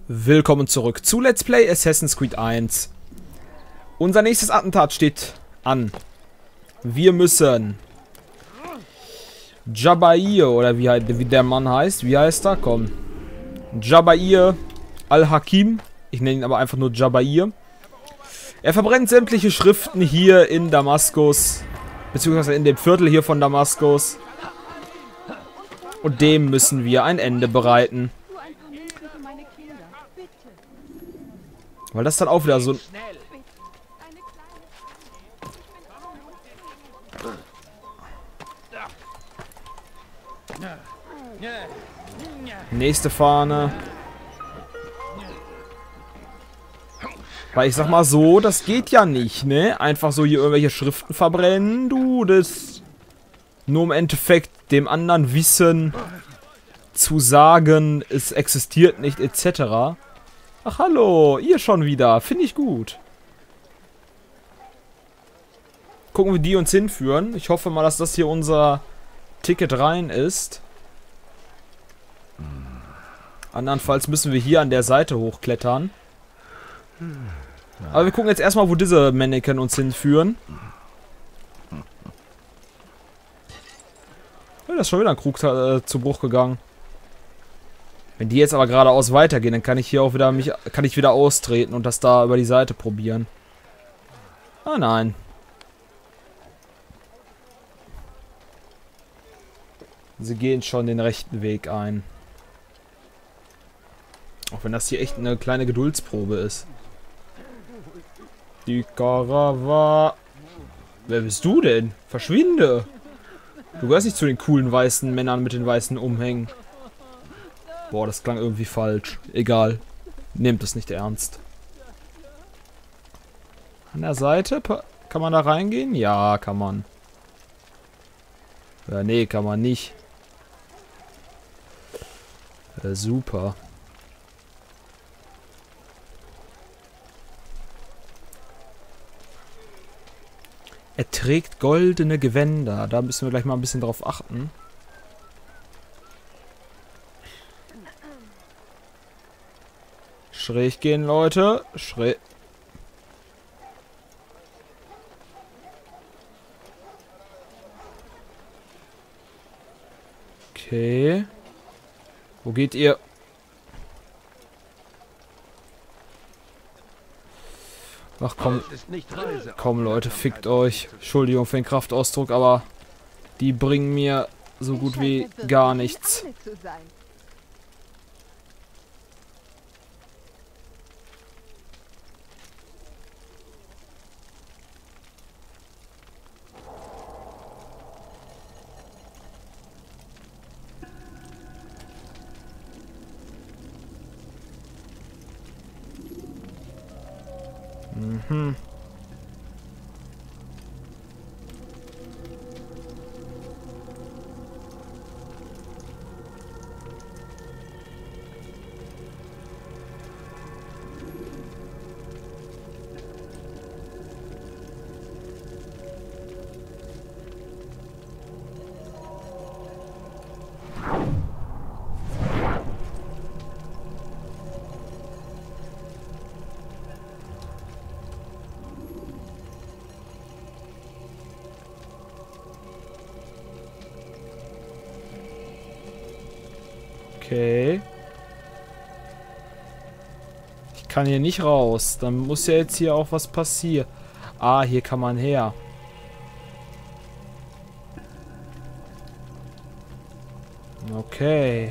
Willkommen zurück zu Let's Play Assassin's Creed 1. Unser nächstes Attentat steht an. Wir müssen Jabair, oder wie der Mann heißt. Wie heißt er? Komm. Jabair al-Hakim. Ich nenne ihn aber einfach nur Jabair. Er verbrennt sämtliche Schriften hier in Damaskus. Beziehungsweise in dem Viertel hier von Damaskus. Und dem müssen wir ein Ende bereiten. Weil das dann auch wieder so... Nächste Fahne. Weil ich sag mal so, das geht ja nicht, ne? Einfach so hier irgendwelche Schriften verbrennen, du, das... Nur im Endeffekt dem anderen Wissen zu sagen, es existiert nicht, etc. Ach, hallo, ihr schon wieder. Finde ich gut. Gucken, wie die uns hinführen. Ich hoffe mal, dass das hier unser Ticket rein ist. Andernfalls müssen wir hier an der Seite hochklettern. Aber wir gucken jetzt erstmal, wo diese Mannequin uns hinführen. Ja, da ist schon wieder ein Krug zu Bruch gegangen. Wenn die jetzt aber geradeaus weitergehen, dann kann ich hier auch wieder wieder austreten und das da über die Seite probieren. Ah nein. Sie gehen schon den rechten Weg ein. Auch wenn das hier echt eine kleine Geduldsprobe ist. Die Karawa. Wer bist du denn? Verschwinde! Du gehörst nicht zu den coolen weißen Männern mit den weißen Umhängen. Boah, das klang irgendwie falsch. Egal. Nehmt es nicht ernst. An der Seite? Kann man da reingehen? Ja, kann man. Ja, nee, kann man nicht. Super. Er trägt goldene Gewänder. Da müssen wir gleich mal ein bisschen drauf achten. Schräg gehen, Leute. Schräg. Okay. Wo geht ihr? Ach komm. Komm, Leute, fickt euch. Entschuldigung für den Kraftausdruck, aber die bringen mir so gut wie gar nichts. Mhm. Okay. Ich kann hier nicht raus. Dann muss ja jetzt hier auch was passieren. Ah, hier kann man her. Okay.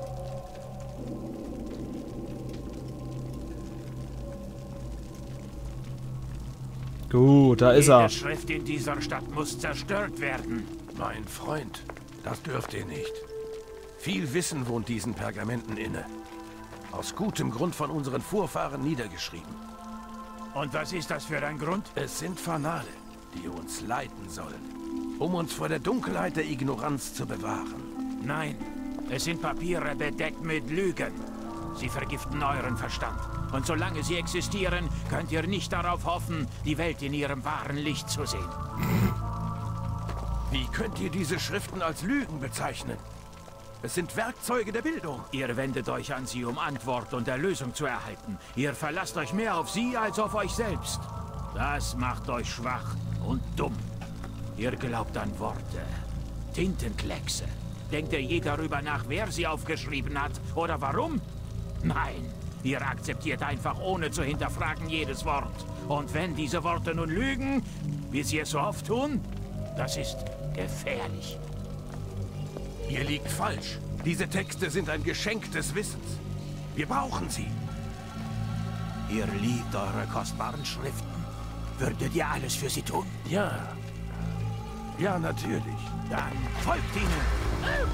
Gut, da ist er. Jede Schrift in dieser Stadt muss zerstört werden. Mein Freund, das dürft ihr nicht. Viel Wissen wohnt diesen Pergamenten inne. Aus gutem Grund von unseren Vorfahren niedergeschrieben. Und was ist das für ein Grund? Es sind Fanale, die uns leiten sollen, um uns vor der Dunkelheit der Ignoranz zu bewahren. Nein, es sind Papiere bedeckt mit Lügen. Sie vergiften euren Verstand. Und solange sie existieren, könnt ihr nicht darauf hoffen, die Welt in ihrem wahren Licht zu sehen. Wie könnt ihr diese Schriften als Lügen bezeichnen? Es sind Werkzeuge der Bildung. Ihr wendet euch an sie, um Antwort und Erlösung zu erhalten. Ihr verlasst euch mehr auf sie als auf euch selbst. Das macht euch schwach und dumm. Ihr glaubt an Worte, Tintenkleckse. Denkt ihr je darüber nach, wer sie aufgeschrieben hat oder warum? Nein, ihr akzeptiert einfach ohne zu hinterfragen jedes Wort. Und wenn diese Worte nun lügen, wie sie es so oft tun, das ist gefährlich. Ihr liegt falsch. Diese Texte sind ein Geschenk des Wissens. Wir brauchen sie. Ihr liebt eure kostbaren Schriften. Würdet ihr alles für sie tun? Ja. Ja, natürlich. Dann folgt ihnen.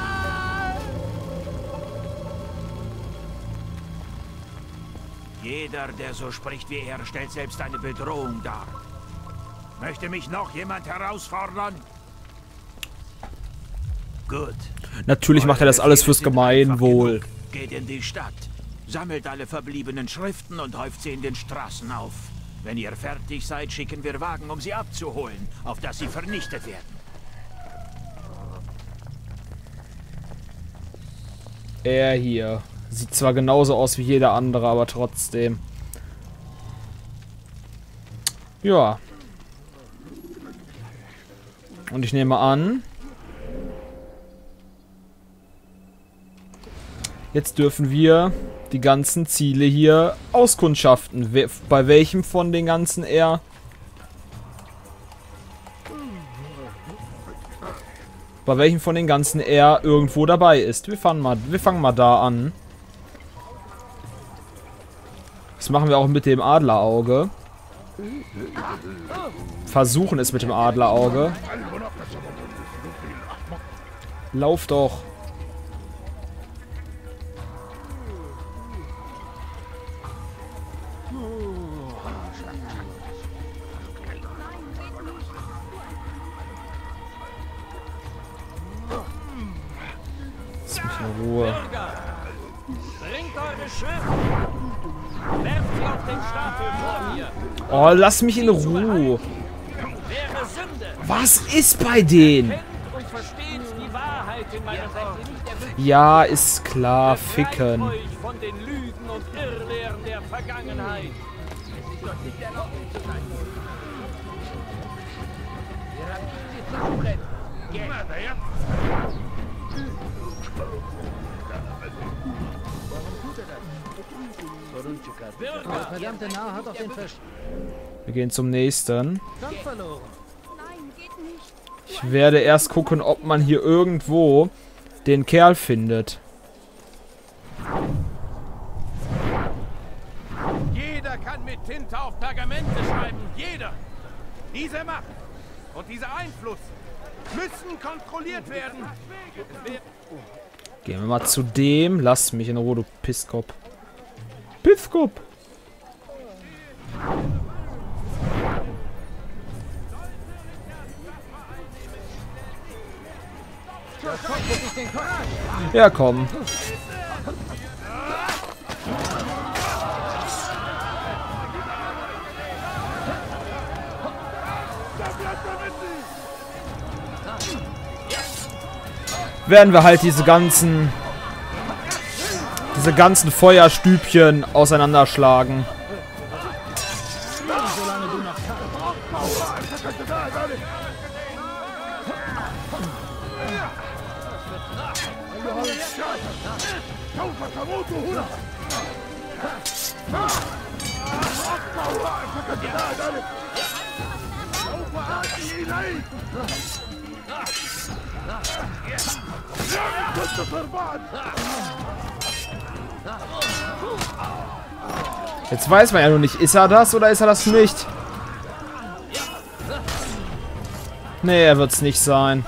Jeder, der so spricht wie er, stellt selbst eine Bedrohung dar. Möchte mich noch jemand herausfordern? Gut. Natürlich macht er das alles fürs Gemeinwohl. Geht in die Stadt, sammelt alle verbliebenen Schriften und häuft sie in den Straßen auf. Wenn ihr fertig seid, schicken wir Wagen, um sie abzuholen, auf dass sie vernichtet werden. Er hier. Sieht zwar genauso aus wie jeder andere, aber trotzdem. Ja. Und ich nehme an, jetzt dürfen wir die ganzen Ziele hier auskundschaften. Bei welchem von den ganzen er... Bei welchem von den ganzen er irgendwo dabei ist. Wir fangen mal da an. Das machen wir auch mit dem Adlerauge. Versuchen es mit dem Adlerauge. Lauf doch. Lass mich in Ruhe. Bringt eure Schiffe! Werft sie auf den Stapel vor mir! Oh, lass mich in Ruhe. Wäre Sünde! Was ist bei denen? Kennt und versteht die Wahrheit in meiner Sache. Ja, ist klar. Ficken. Euch von den Lügen und Irrlehren der Vergangenheit. Es ist doch nicht erlaubt zu sein. Wir haben diese Zubrett. Der verdammte Narr hat auf den Verstand Wir gehen zum nächsten. verloren. Nein, geht nicht. Ich werde erst gucken, ob man hier irgendwo den Kerl findet. Jeder kann mit Tinte auf Pergamente schreiben. Jeder. Diese Macht und dieser Einfluss müssen kontrolliert werden. Gehen wir mal zu dem. Lass mich in Ruhe, du Pisskop. Pisskop! Ja, komm. Werden wir halt diese ganzen Feuerstübchen auseinanderschlagen. Jetzt weiß man ja nur nicht, ist er das oder ist er das nicht? Nee, er wird's nicht sein.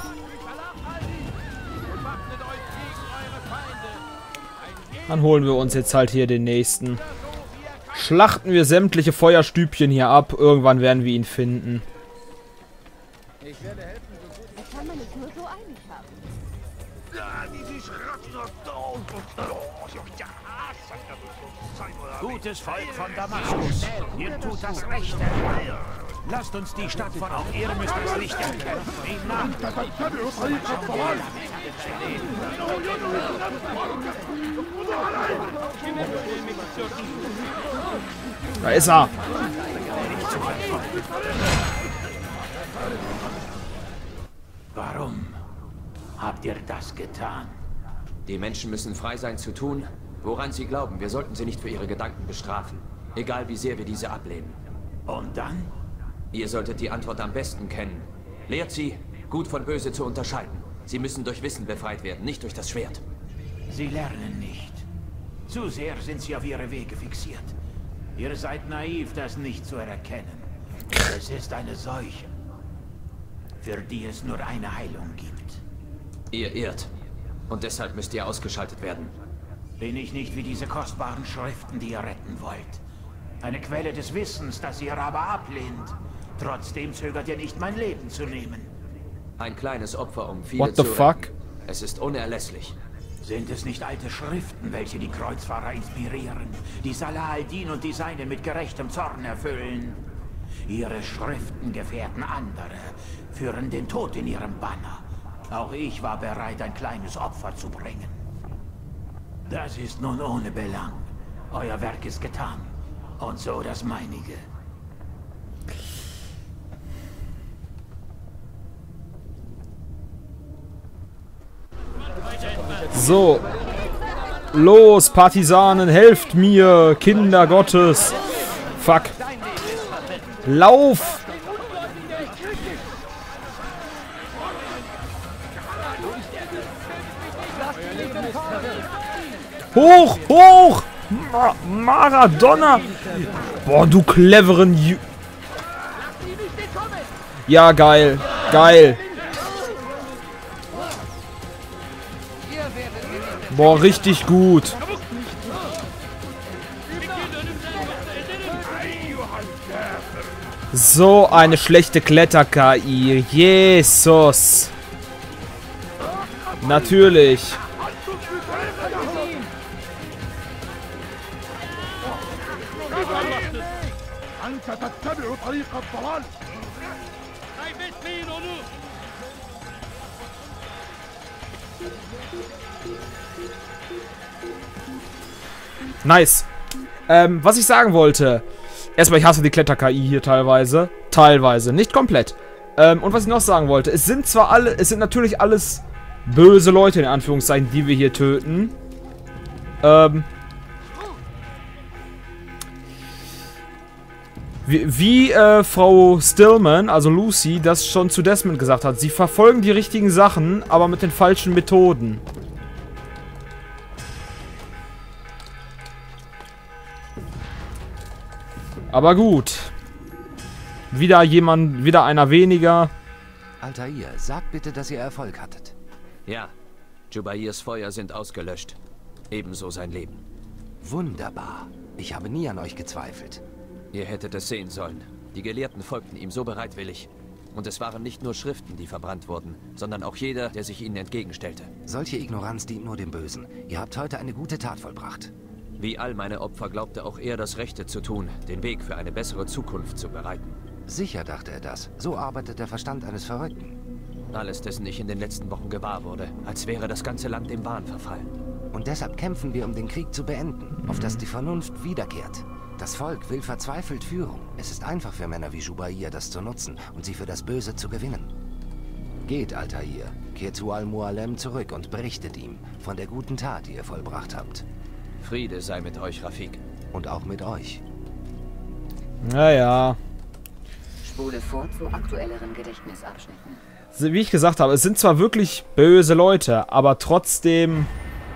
Dann holen wir uns jetzt halt hier den nächsten. Schlachten wir sämtliche Feuerstübchen hier ab. Irgendwann werden wir ihn finden. Ich kann man nicht nur so eilig haben. Gutes Volk von Damaskus, ihr tut das Rechte. Lasst uns die Stadt von auch ihr müsst das Licht erkennen. Da ist er. Warum habt ihr das getan? Die Menschen müssen frei sein zu tun, woran sie glauben. Wir sollten sie nicht für ihre Gedanken bestrafen. Egal wie sehr wir diese ablehnen. Und dann? Ihr solltet die Antwort am besten kennen. Lehrt sie, gut von böse zu unterscheiden. Sie müssen durch Wissen befreit werden, nicht durch das Schwert. Sie lernen nicht. Zu sehr sind sie auf ihre Wege fixiert. Ihr seid naiv, das nicht zu erkennen. Es ist eine Seuche, für die es nur eine Heilung gibt. Ihr irrt. Und deshalb müsst ihr ausgeschaltet werden. Bin ich nicht wie diese kostbaren Schriften, die ihr retten wollt? Eine Quelle des Wissens, das ihr aber ablehnt. Trotzdem zögert ihr nicht, mein Leben zu nehmen. Ein kleines Opfer, um viele What the zu fuck? retten. Es ist unerlässlich. Sind es nicht alte Schriften, welche die Kreuzfahrer inspirieren, die Salah al-Din und die Seinen mit gerechtem Zorn erfüllen? Ihre Schriften gefährden andere, führen den Tod in ihrem Banner. Auch ich war bereit, ein kleines Opfer zu bringen. Das ist nun ohne Belang. Euer Werk ist getan. Und so das meinige. So. Los, Partisanen, helft mir, Kinder Gottes. Fuck. Lauf! Hoch, hoch! Maradona! Boah, du cleveren Ja, geil. Geil. Boah, richtig gut. So eine schlechte Kletter-KI. Jesus. Natürlich. Nice. Was ich sagen wollte. Erstmal, ich hasse die Kletter-KI hier teilweise. Teilweise, nicht komplett. Und was ich noch sagen wollte. Es sind natürlich alles böse Leute, in Anführungszeichen, die wir hier töten. Wie Frau Stillman, also Lucy, das schon zu Desmond gesagt hat. Sie verfolgen die richtigen Sachen, aber mit den falschen Methoden. Aber gut. Wieder einer weniger. Altair, sagt bitte, dass ihr Erfolg hattet. Ja, Jubairs Feuer sind ausgelöscht. Ebenso sein Leben. Wunderbar. Ich habe nie an euch gezweifelt. Ihr hättet es sehen sollen. Die Gelehrten folgten ihm so bereitwillig. Und es waren nicht nur Schriften, die verbrannt wurden, sondern auch jeder, der sich ihnen entgegenstellte. Solche Ignoranz dient nur dem Bösen. Ihr habt heute eine gute Tat vollbracht. Wie all meine Opfer glaubte auch er, das Rechte zu tun, den Weg für eine bessere Zukunft zu bereiten. Sicher dachte er das. So arbeitet der Verstand eines Verrückten. Alles, dessen ich in den letzten Wochen gewahr wurde, als wäre das ganze Land dem Wahn verfallen. Und deshalb kämpfen wir, um den Krieg zu beenden, auf dass die Vernunft wiederkehrt. Das Volk will verzweifelt Führung. Es ist einfach für Männer wie Jubair, das zu nutzen und sie für das Böse zu gewinnen. Geht, Altair, kehrt zu Al-Mualem zurück und berichtet ihm von der guten Tat, die ihr vollbracht habt. Friede sei mit euch, Rafik. Und auch mit euch. Naja. Spule vor zu aktuelleren Gedächtnisabschnitten. Wie ich gesagt habe, es sind zwar wirklich böse Leute, aber trotzdem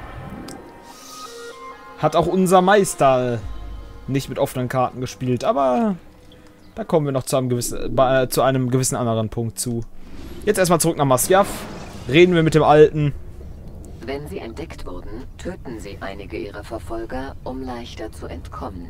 hat auch unser Meister nicht mit offenen Karten gespielt. Aber da kommen wir noch zu einem gewissen anderen Punkt zu. Jetzt erstmal zurück nach Masyaf. Reden wir mit dem Alten. Wenn sie entdeckt wurden, töten sie einige ihrer Verfolger, um leichter zu entkommen.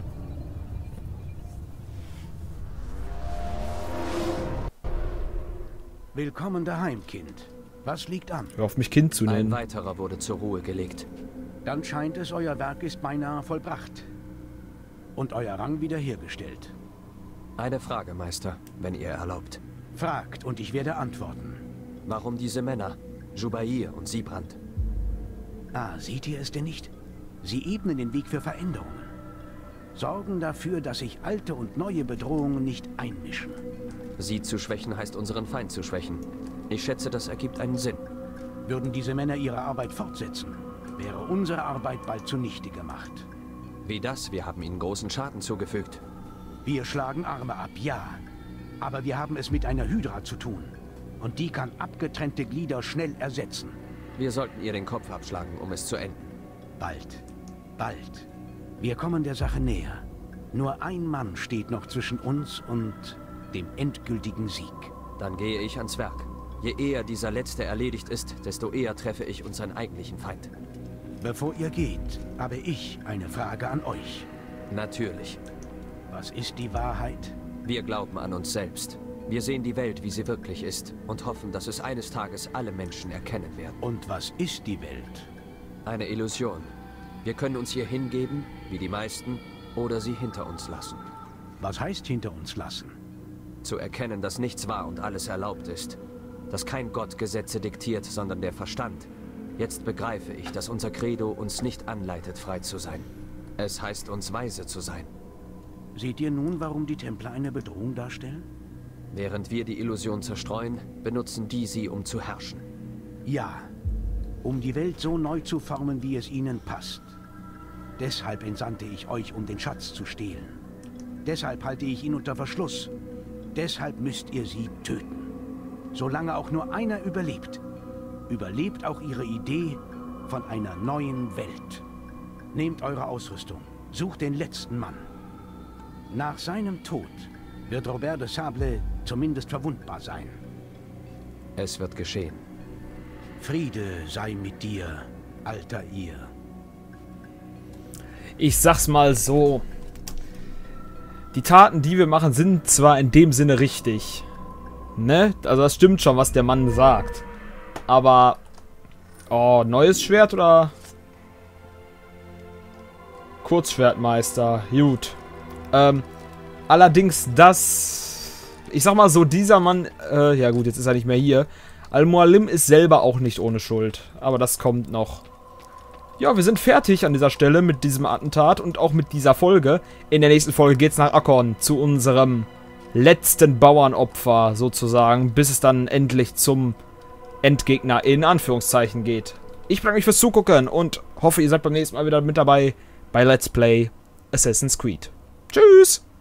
Willkommen daheim, Kind. Was liegt an? Hör auf mich Kind zu Ein nennen. weiterer wurde zur Ruhe gelegt. Dann scheint es, euer Werk ist beinahe vollbracht. Und euer Rang wiederhergestellt. Eine Frage, Meister, wenn ihr erlaubt. Fragt und ich werde antworten. Warum diese Männer? Jubair und Siebrand. Ah, seht ihr es denn nicht? Sie ebnen den Weg für Veränderungen. Sorgen dafür, dass sich alte und neue Bedrohungen nicht einmischen. Sie zu schwächen heißt unseren Feind zu schwächen. Ich schätze, das ergibt einen Sinn. Würden diese Männer ihre Arbeit fortsetzen, wäre unsere Arbeit bald zunichte gemacht. Wie das? Wir haben ihnen großen Schaden zugefügt. Wir schlagen Arme ab, ja. Aber wir haben es mit einer Hydra zu tun. Und die kann abgetrennte Glieder schnell ersetzen. Wir sollten ihr den Kopf abschlagen, um es zu enden. Bald. Bald. Wir kommen der Sache näher. Nur ein Mann steht noch zwischen uns und dem endgültigen Sieg. Dann gehe ich ans Werk. Je eher dieser letzte erledigt ist, desto eher treffe ich unseren eigentlichen Feind. Bevor ihr geht, habe ich eine Frage an euch. Natürlich. Was ist die Wahrheit? Wir glauben an uns selbst. Wir sehen die Welt, wie sie wirklich ist und hoffen, dass es eines Tages alle Menschen erkennen werden. Und was ist die Welt? Eine Illusion. Wir können uns hier hingeben, wie die meisten, oder sie hinter uns lassen. Was heißt hinter uns lassen? Zu erkennen, dass nichts wahr und alles erlaubt ist. Dass kein Gott Gesetze diktiert, sondern der Verstand. Jetzt begreife ich, dass unser Credo uns nicht anleitet, frei zu sein. Es heißt uns, weise zu sein. Seht ihr nun, warum die Templer eine Bedrohung darstellen? Während wir die Illusion zerstreuen, benutzen die sie, um zu herrschen. Ja, um die Welt so neu zu formen, wie es ihnen passt. Deshalb entsandte ich euch, um den Schatz zu stehlen. Deshalb halte ich ihn unter Verschluss. Deshalb müsst ihr sie töten. Solange auch nur einer überlebt, überlebt auch ihre Idee von einer neuen Welt. Nehmt eure Ausrüstung, sucht den letzten Mann. Nach seinem Tod wird Robert de Sable zumindest verwundbar sein. Es wird geschehen. Friede sei mit dir, Altair. Ich sag's mal so. Die Taten, die wir machen, sind zwar in dem Sinne richtig. Ne? Also das stimmt schon, was der Mann sagt. Aber... Oh, neues Schwert oder... Kurzschwertmeister. Gut. Allerdings das... Ich sag mal so, dieser Mann... ja gut, jetzt ist er nicht mehr hier. Al-Mualim ist selber auch nicht ohne Schuld. Aber das kommt noch. Ja, wir sind fertig an dieser Stelle mit diesem Attentat und auch mit dieser Folge. In der nächsten Folge geht's nach Akkon, zu unserem letzten Bauernopfer sozusagen, bis es dann endlich zum Endgegner in Anführungszeichen geht. Ich bedanke mich fürs Zugucken und hoffe, ihr seid beim nächsten Mal wieder mit dabei bei Let's Play Assassin's Creed. Tschüss!